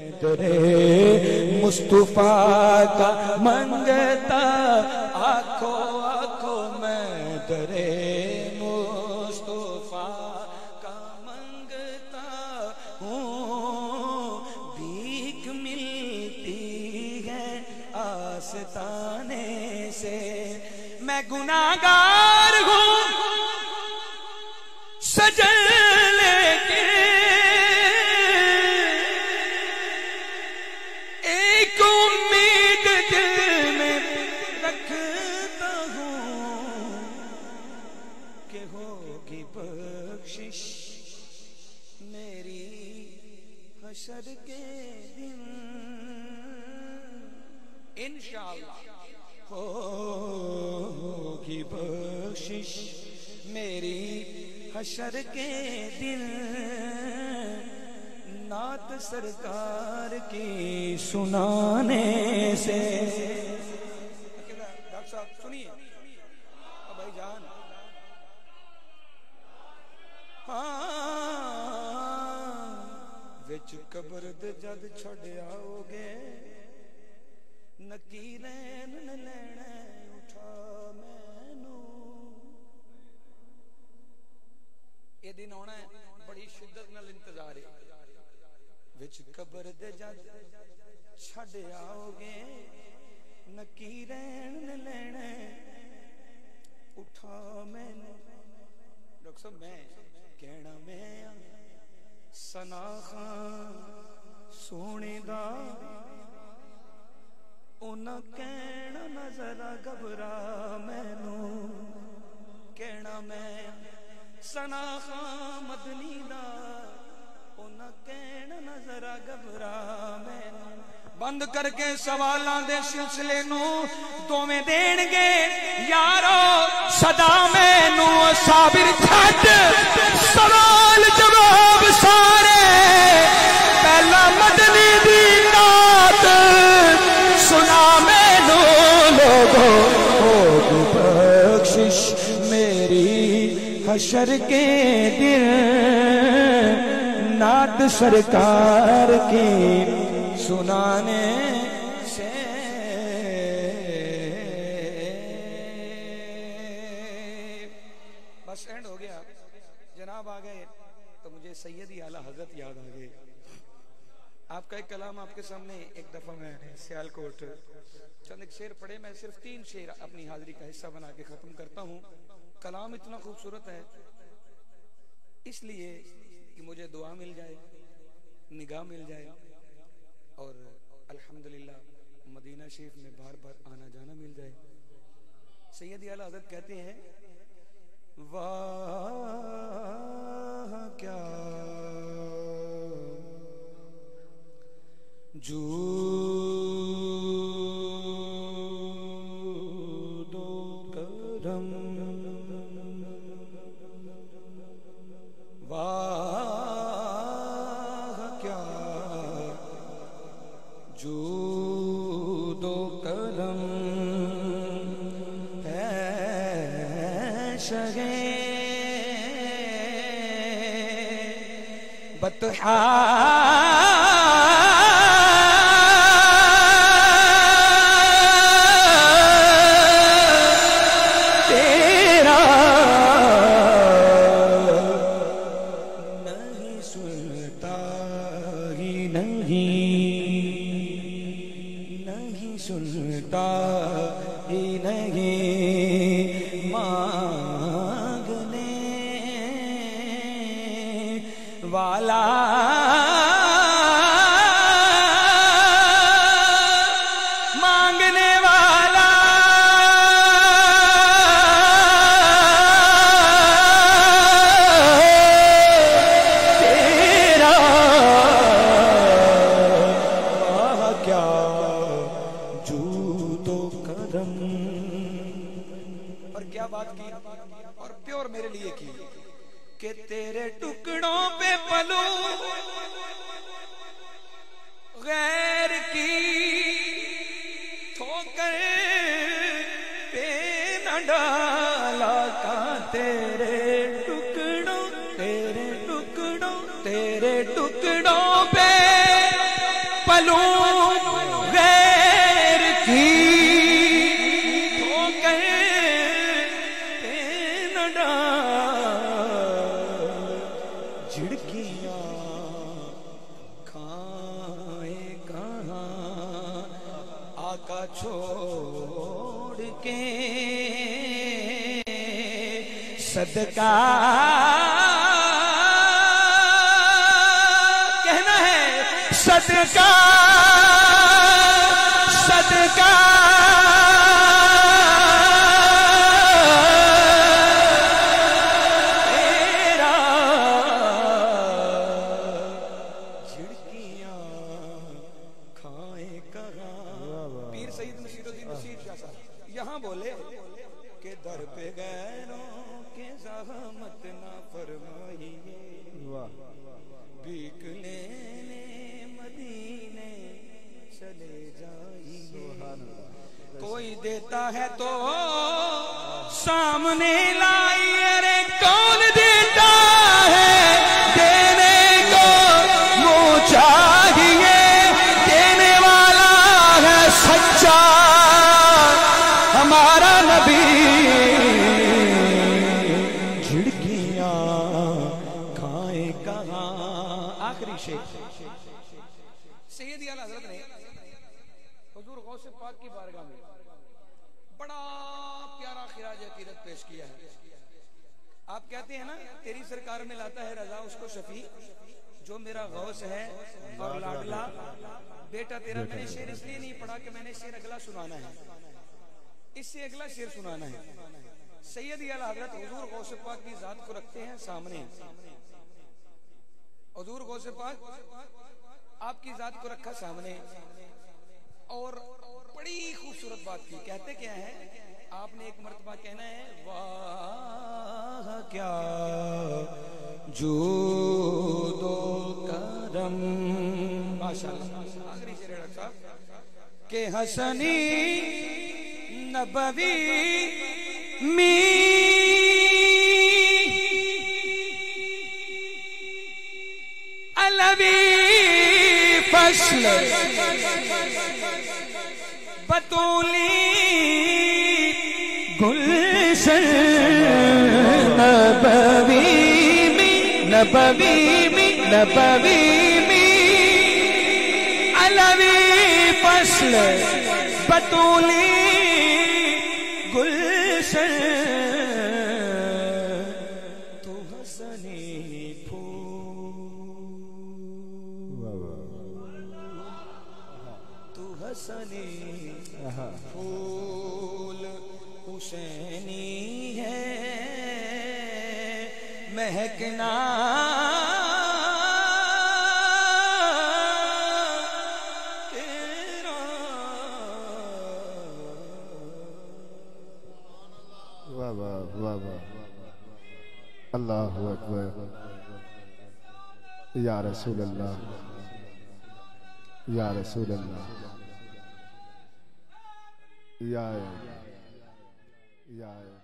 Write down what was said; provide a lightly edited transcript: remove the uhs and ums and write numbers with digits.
تیرے مصطفیٰ کا منگتا آنکھوں آنکھوں میں تیرے مصطفیٰ کا منگتا ہوں بھیک ملتی ہے آستانے سے میں گناہگار ہوں سجن لے کے ایک امید دل میں رکھتا ہوں کہ ہوگی بخشش میری حشر کے دن انشاءاللہ ہوگی بخشش میری حشر کے دن نعت سرکار کی سنانے سے ڈاکٹر صاحب سنیے بھائی جان ہاں وچ قبر دے جد چھڑ آؤ گے نکیرین نے لینا اٹھا مینوں یہ دن ہونا ہے بڑی شدت نال انتظار ہے وچ قبر دے جد چھڑ آؤ گے نکیرین نے لینا اٹھا مینوں ڈاکٹر صاحب میں کہنا میں سنا خان سونے دا انہاں کہنا نہ ذرا گھبرا مینوں کہنا میں سنا خان مدنی دا انہاں کہنا نہ ذرا گھبرا مینوں بند کر کے سوالاں دے سلسلے نو دوویں دین گے یارو صدا مینوں صابر چھڈ سوال جواب سارے پہلا مدنی دی نعت سنا مینوں لوگو ہوگی بخشش میری حشر کے دن نعت سرکار کی سنانے سے بس اینڈ ہو گیا جناب آ گئے تو مجھے سیدی اعلیٰ حضرت یاد آ گئے آپ کا ایک کلام آپ کے سامنے ایک دفعہ میں سیالکوٹ چند ایک شعر پڑھے میں صرف 3 شعر اپنی حاضری کا حصہ بنا کے ختم کرتا ہوں کلام اتنا خوبصورت ہے اس لیے کہ مجھے دعا مل جائے نگاہ مل جائے اور الحمدللہ مدینہ شریف میں بار بار آنا جانا مل جائے سیدی اعلیٰ حضرت کہتے ہیں واہ کیا جود و کرم واہ کیا جود و کرم ہے شگے بطحا मलूम गैर की ठोकर पे न डाल, झिड़कियां खाए कहाँ आका छोड़ के, सदका कहना है, सदका सदका तेरा, झिड़कियां खाए कहाँ। पीर सईद नसीरुद्दीन नसीर शाह साहब यहाँ बोले कि दर पे गैरों के ज़हमत ना फरमाइए, भीख लेने मदीने चले जाइए, कोई देता है तो सामने लाइए, रे कौन देता है देने को मुँह चाहिए, देने वाला है सच्चा हमारा नबी, झिड़कियां खाए कहाँ। आखिरी शेर सैयदी आला हज़रत ने हुजूर गौसे पाक की बारगाह में बड़ा प्यारा खिराज अकीदत पेश किया है। आप कहते हैं ना, तेरी सरकार में लाता है रजा उसको शफी, जो मेरा गौस है और लाडला बेटा तेरा। मैंने शेर इसलिए नहीं पढ़ा कि मैंने शेर अगला सुनाना है, इससे अगला शेर सुनाना है। सैयदी आला हज़रत हुजूर गौसे पाक की जात को रखते हैं सामने। हुजूर गौसे पाक आपकी जात को रखा सामने और बड़ी खूबसूरत बात की। कहते क्या है, आपने एक मर्तबा कहना है, वाह क्या जूदो करम, माशाअल्लाह। आखिरी शेर डॉक्टर साहब के हसनी नबवी मी अलवी फसल बतूली गुलशन, नबवी में नबवी में नबवी में अलवी फसल बतूली गुलशन, तो हसनी हसनी फूल हुसैनी है, महकना तेरा। वाह वाह वाह वाह, अल्लाहु अकबर, या रसूल अल्लाह, या रसूल अल्लाह, या